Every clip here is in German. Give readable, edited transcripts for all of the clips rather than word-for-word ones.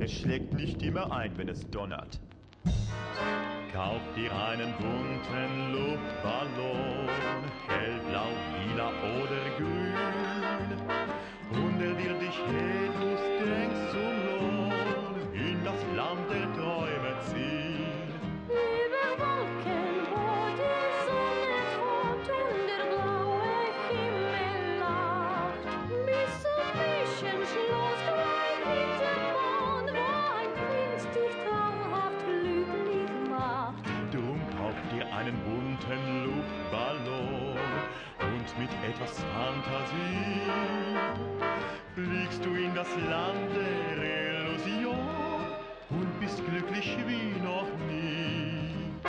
es schlägt nicht immer ein, wenn es donnert. Kauf dir einen bunten Luftballon, hellblau, lila oder grün. Und er wird dich längs zum Lohn in das Land der Träume ziehen. Über Wolken, wo die Sonne thront und der blaue Himmel lacht, bis zum Fischenschloss gleich hintergrund, wo ein Prinz dich traumhaft glücklich macht. Drum kauf dir einen bunten Luftballon und mit etwas Fantasie fliegst du in das Land der Illusion und bist glücklich wie noch nie.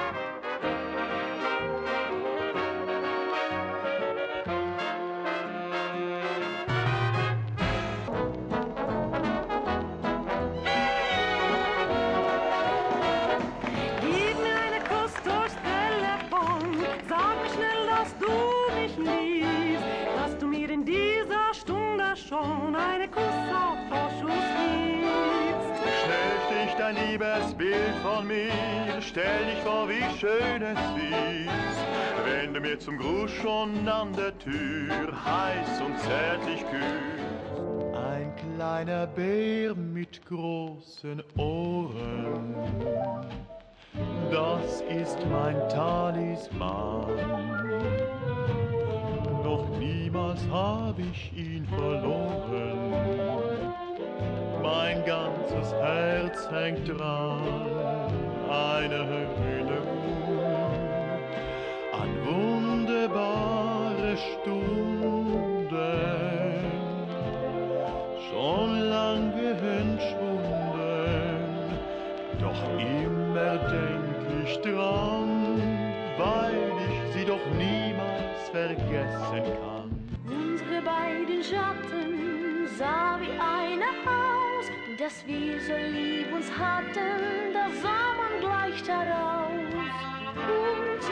Gib mir einen Kuss durchs Telefon, sag mir schnell, dass du mich liebst, dass du mir in dieser Stunde schon einen Kuss auf Vorschuss gibst. Schnell sticht ein Liebesbild von mir, stell dich vor, wie schön es ist, wenn du mir zum Gruß schon an der Tür heiß und zärtlich küsst. Ein kleiner Bär mit großen Ohren, das ist mein Talisman. Noch niemals hab ich ihn verloren, mein ganzes Herz hängt dran. Eine Erinnerung an wunderbare Stunden, schon lange entschwunden, doch immer denk ich dran, weil ich sie doch niemals vergessen kann. Unsere beiden Schatten sah wie einer aus, dass wir so lieb uns hatten, da sah man gleich daraus. Und